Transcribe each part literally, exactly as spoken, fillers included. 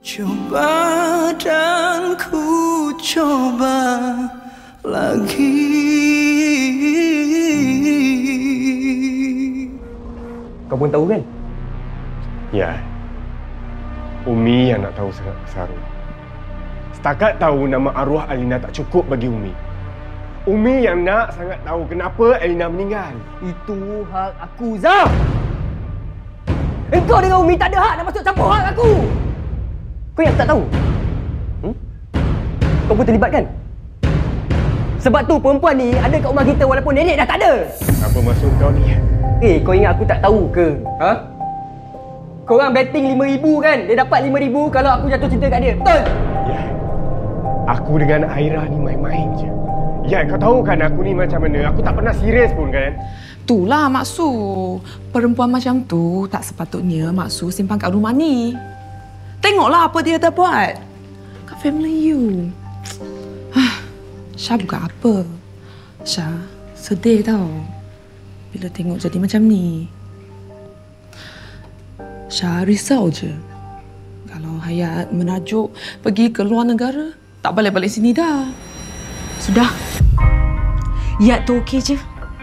Coba dan ku coba lagi. Kau pun tahu kan? Ya. Umi yang nak tahu sangat besar. Setakat tahu nama arwah Alina tak cukup bagi Umi. Umi yang nak sangat tahu kenapa Alina meninggal. Itu hak aku, Zah! Engkau dengan Umi tak ada hak nak masuk campur hak aku! Kau yang tak tahu? Hmm? Kau pun terlibat kan? Sebab tu perempuan ni ada kat rumah kita walaupun nenek dah tak ada! Apa maksud kau ni? Eh, kau ingat aku tak tahu ke? Ha? Korang betting lima ribu kan? Dia dapat lima ribu kalau aku jatuh cinta kat dia. Betul? Ya. Aku dengan Aira ni main-main je. Ya, kau tahu kan aku ni macam mana? Aku tak pernah serius pun kan? Itulah maksud. Perempuan macam tu tak sepatutnya maksud simpan kat rumah ni. Tengoklah apa dia dah buat. Kat family you. Syah bukan apa. Syah sedih tau. Bila tengok jadi macam ni. Syah risau je. Kalau Hayat menajuk pergi ke luar negara, tak balik-balik sini dah. Sudah. Yat tu okey je.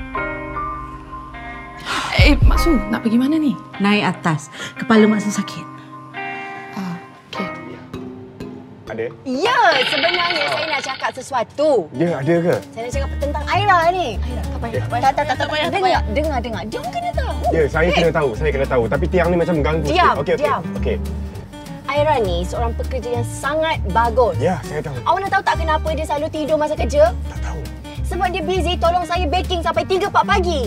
Eh, Mak Su, nak pergi mana ni? Naik atas. Kepala Mak Su sakit. Ah, okey. Ada? Ya, sebenarnya oh. saya nak cakap sesuatu. Ya, ada ke? Saya nak cakap tentang Aira ni. Aira, tak payah. Tak payah, tak, tak, tak, tak. Dengar, dengar, dengar. Dia kena tahu. Ya, saya hey. kena tahu. Saya kena tahu. Tapi tiang ni macam mengganggu. Diam, okey, diam. Okey. Aira ni seorang pekerja yang sangat bagus. Ya, saya tahu. Awak nak tahu tak kenapa dia selalu tidur masa kerja? Tak tahu. Sebab dia busy tolong saya baking sampai tiga empat pagi.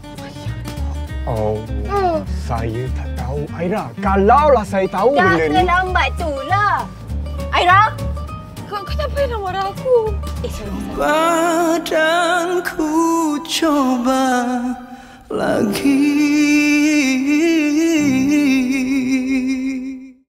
Oh, hmm. saya tak tahu. Aira, kalaulah saya tahu Dah benda ni... Dah terlambat tu lah. Aira? Kau kenapa nak marah aku? Eh, sorry. Badanku coba lagi.